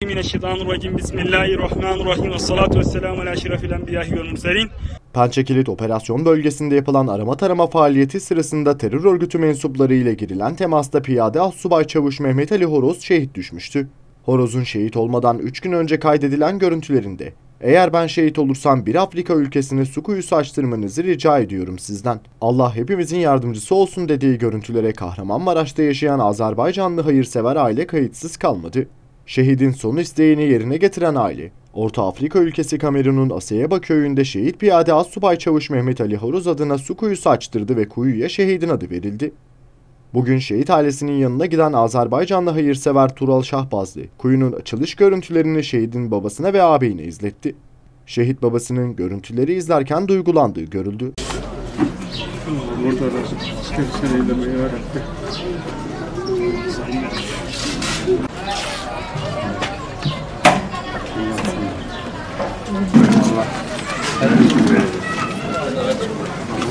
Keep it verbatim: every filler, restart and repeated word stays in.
mineşşeytanirracim. Bismillahirrahmanirrahim. Vessalatu vesselamu ala eşrefil enbiya'i vel murselin. Pençekilit operasyon bölgesinde yapılan arama tarama faaliyeti sırasında terör örgütü mensupları ile girilen temasta piyade Assubay Çavuş Mehmet Ali Horoz şehit düşmüştü. Horoz'un şehit olmadan üç gün önce kaydedilen görüntülerinde "Eğer ben şehit olursam bir Afrika ülkesine su kuyusu açtırmanızı rica ediyorum sizden. Allah hepimizin yardımcısı olsun" dediği görüntülere Kahramanmaraş'ta yaşayan Azerbaycanlı hayırsever aile kayıtsız kalmadı. Şehidin son isteğini yerine getiren aile, Orta Afrika ülkesi Kamerun'un Aseyeba köyünde şehit piyade Assubay Çavuş Mehmet Ali Horoz adına su kuyusu açtırdı ve kuyuya şehidin adı verildi. Bugün şehit ailesinin yanına giden Azerbaycanlı hayırsever Tural Şahbazlı, kuyunun açılış görüntülerini şehidin babasına ve ağabeyine izletti. Şehit babasının görüntüleri izlerken duygulandığı görüldü. Burada da seyirlemeyi öğretti. Allah